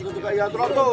Meitaki Atupaka.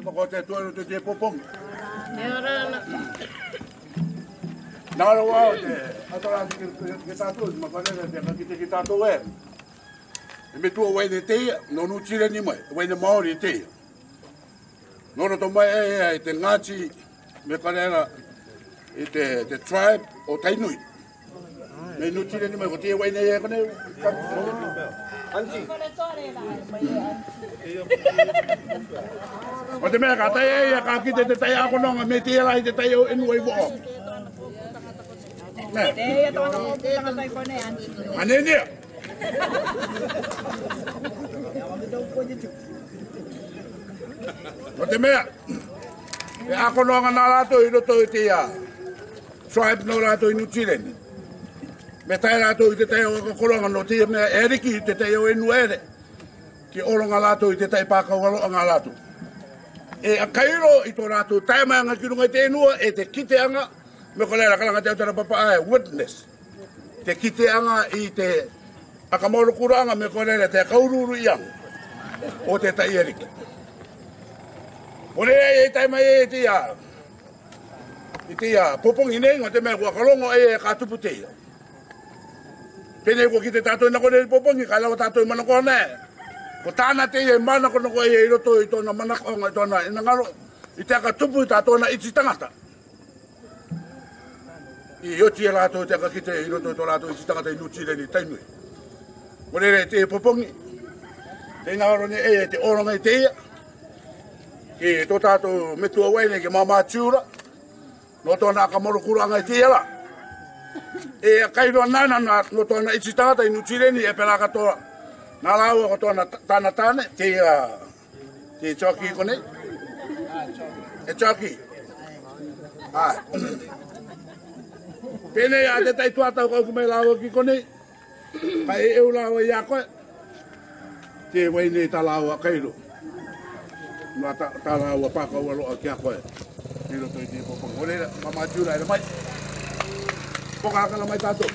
ko te tuaru te popong. Nā roa o te atarati ke tātou, ma whanera te kakite ki tātou e. E me tua wai de teia, no nu tira ni mai, wai de Māori e teia. Nōra tō mai e te Ngāti, me whanera i te tribe o Tainui. Me nu tira ni mai, ko tia wai nei e kane. Anti. O te mea ka tai e, ka kite te tai ako nonga, me tia lai te tai o enu ai wo'o. Te tōna o te tangatai kone anti. Anenia. O te mea, e ako noanga nā rātou i roto i te tribe no rātou i Nutireni. Me tai rātou i te tai o koronga no te mea eriki i te tai o enu ere. Ki oronga rātou i te tai pākawalo a ngā rātou. E a kairo i tō rātou tai maanga ki runga i te enua e te kiteanga. Me kolera kalanga te autara papa ai, witness. Te kiteanga i te akamorokuranga me kolera te kaururu iang o te tai eriki. O rea e taimai e te i te popongi nei, ngā te mea kua kalongo e ka tupu te ia. Pene kua ki te tātou na kone popongi, ka lawa tātou mana kone. Ko tāna te ia mana kono koe e i roto i tōna manakonga i tōna inangaro, i te aka tupu i tātōna iti tangata. I oti e rātou te aka ki te i roto i tō rātou iti tangata i Nutireni Tainui. O rea te popongi, te ngaro ne e te oronga i te ia, ki tō tātou me tua waine ki mama tiura, no tōna akamorokuranga i te ia la. E a kairoa nana no tōna iti tangata i Nutireni e peraka tōna, nā rāua ko tōna tāna tāne, te choki kone. E choki. Ai. Pene a te tai tuatau kau kumei rāua ki kone, ka e eu rāua i a koe, te waine tā rāua kairo. Nā tā rāua pākau aloa ki a koe. I roto i te popong. O reira, mama tiura ere mai. Poka akala mai tātou.